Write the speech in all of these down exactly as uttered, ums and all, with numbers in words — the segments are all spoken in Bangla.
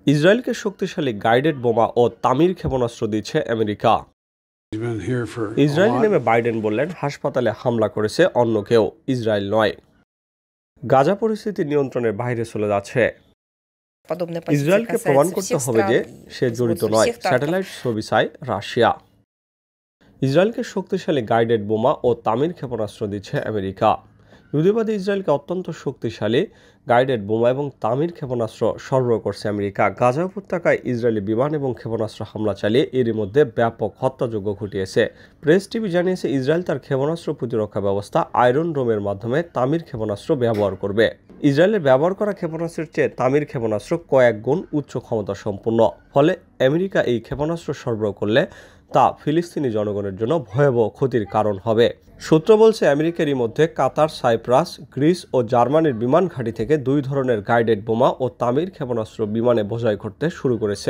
ইসরায়েলকে শক্তিশালী গাইডেড বোমা ও তামির ক্ষেপণাস্ত্র দিচ্ছে আমেরিকা। ইসরায়েলি নেমে বাইডেন বললেন, হাসপাতালে হামলা করেছে অন্য কেউ, ইসরায়েল নয়। গাজা পরিস্থিতি নিয়ন্ত্রণের বাইরে চলে যাচ্ছে। ইসরায়েলকে প্রমাণ করতে হবে যে সে জড়িত নয়, স্যাটেলাইট ছবি চায় রাশিয়া। ইসরায়েলকে শক্তিশালী গাইডেড বোমা ও তামির ক্ষেপণাস্ত্র দিচ্ছে আমেরিকা। ইহুদিবাদী ইসরায়েলকে অত্যন্ত শক্তিশালী গাইডেড বোমা এবং তামির ক্ষেপণাস্ত্র সরবরাহ করছে আমেরিকা। গাজা উপত্যকায় ইসরায়েলি বিমান এবং ক্ষেপণাস্ত্র হামলা চালিয়ে এরই মধ্যে ব্যাপক হত্যাযজ্ঞ ঘটিয়েছে। প্রেস টিভি জানিয়েছে, ইসরায়েল তার ক্ষেপণাস্ত্র প্রতিরক্ষা ব্যবস্থা আয়রন ডোমের মাধ্যমে তামির ক্ষেপণাস্ত্র ব্যবহার করবে। ইসরায়েলের ব্যবহার করা ক্ষেপণাস্ত্রের চেয়ে তামির ক্ষেপণাস্ত্র কয়েক গুণ উচ্চ ক্ষমতা সম্পন্ন। ফলে আমেরিকা এই ক্ষেপণাস্ত্র সরবরাহ করলে তা ফিলিস্তিনি জনগণের জন্য ভয়াবহ ক্ষতির কারণ হবে। সূত্র বলছে, আমেরিকারই মধ্যে কাতার, সাইপ্রাস, গ্রিস ও জার্মানির বিমান ঘাঁটি থেকে দুই ধরনের গাইডেড বোমা ও তামির ক্ষেপণাস্ত্র বিমানে বোঝাই করতে শুরু করেছে।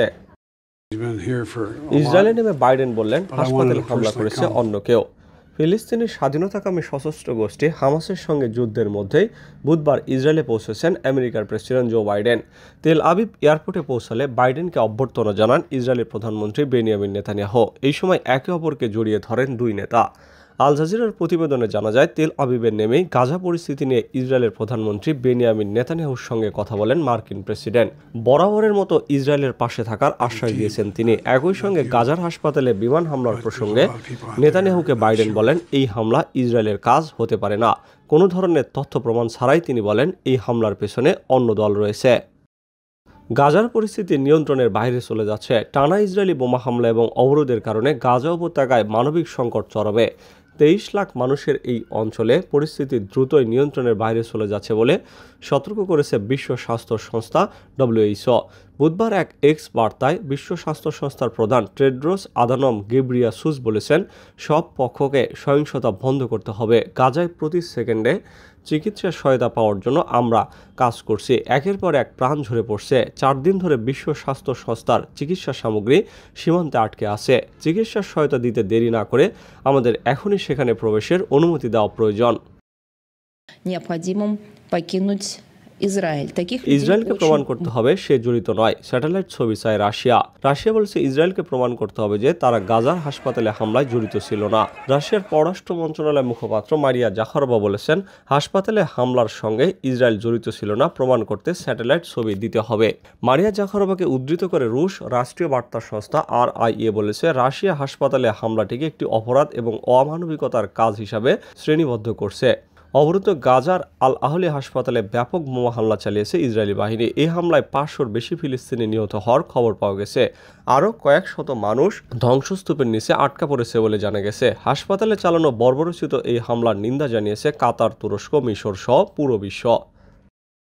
ইসরায়েলে নেমে বাইডেন বললেন, হাসপাতালে হামলা করেছে অন্য কেউ। ফিলিস্তিনের স্বাধীনতাকামী সশস্ত্র গোষ্ঠী হামাসের সঙ্গে যুদ্ধের মধ্যেই বুধবার ইসরায়েলে পৌঁছেছেন আমেরিকার president Joe Biden. Tel Aviv এয়ারপোর্টে পৌঁছালে বাইডেনকে অভ্যর্থনা জানান ইসরায়েলের প্রধানমন্ত্রী বেনিয়ামিন নেতানিয়াহু। এই সময় একে অপরকে জড়িয়ে ধরেন দুই নেতা। আল জাজিরার প্রতিবেদনে জানা যায়, তেল আবিবের নেমেই গাজা পরিস্থিতি নিয়ে ইসরায়েলের প্রধানমন্ত্রী বেনিয়ামিন নেতানিয়াহুর সঙ্গে কথা বলেন মার্কিন প্রেসিডেন্ট। বরাবরের মতো ইসরায়েলের পাশে থাকার আশ্বাস দিয়েছেন তিনি। একই সঙ্গে গাজার হাসপাতালে বিমান হামলার প্রসঙ্গে নেতানিয়াহুকে বাইডেন বলেন, এই হামলা ইসরায়েলের কাজ হতে পারে না। কোনো ধরনের তথ্য প্রমাণ ছাড়াই তিনি বলেন, এই হামলার পেছনে অন্য দল রয়েছে। গাজার পরিস্থিতি নিয়ন্ত্রণের বাইরে চলে যাচ্ছে। টানা ইসরায়েলি বোমা হামলা এবং অবরোধের কারণে গাজা উপত্যকায় মানবিক সংকট চরমে। তেইশ লাখ মানুষের এই অঞ্চলে পরিস্থিতি দ্রুতই নিয়ন্ত্রণের বাইরে চলে যাচ্ছে বলে সতর্ক করেছে বিশ্ব স্বাস্থ্য সংস্থা ডব্লিউএইচও। বুধবার এক এক্স বার্তায় বিশ্ব স্বাস্থ্য সংস্থার প্রধান টেড্রোস আদানম গেব্রিয়াসুস বলেছেন, সব পক্ষকে সহিংসতা বন্ধ করতে হবে। গাজায় প্রতি সেকেন্ডে চিকিৎসা সহায়তা পাওয়ার জন্য আমরা কাজ করছি। একের পর এক প্রাণ ঝরে পড়ছে। চার দিন ধরে বিশ্ব স্বাস্থ্য সংস্থার চিকিৎসা সামগ্রী সীমান্তে আটকে আছে। চিকিৎসা সহায়তা দিতে দেরি না করে আমাদের এখনই সেখানে প্রবেশের অনুমতি দেওয়া প্রয়োজন। ইসরায়েলকে প্রমাণ করতে হবে সে জড়িত নয়, স্যাটেলাইট ছবি চায় রাশিয়া। রাশিয়া বলছে, ইসরায়েলকে প্রমাণ করতে হবে যে তারা গাজার হাসপাতালে হামলায় জড়িত ছিল না। রাশিয়ার পররাষ্ট্র মন্ত্রণালয়ের মুখপাত্র মারিয়া জাখারোভা বলেছেন, হাসপাতালে হামলার সঙ্গে ইসরায়েল জড়িত ছিল না প্রমাণ করতে স্যাটেলাইট ছবি দিতে হবে। মারিয়া জাখারোভাকে উদ্ধৃত করে রুশ রাষ্ট্রীয় বার্তা সংস্থা আর আই এ বলেছে, রাশিয়া হাসপাতালে হামলাটিকে একটি অপরাধ এবং অমানবিকতার কাজ হিসাবে শ্রেণীবদ্ধ করছে। অবরুদ্ধ গাজার আল আহলি হাসপাতালে ব্যাপক বোমা হামলা চালিয়েছে ইসরায়েলি বাহিনী। এই হামলায় পাঁচশোর বেশি ফিলিস্তিনি নিহত হওয়ার খবর পাওয়া গেছে। আরও কয়েক শত মানুষ ধ্বংসস্তূপের নিচে আটকা পড়েছে বলে জানা গেছে। হাসপাতালে চালানো বর্বরোচিত এই হামলার নিন্দা জানিয়েছে কাতার, তুরস্ক, মিশর সহ পুরো বিশ্ব।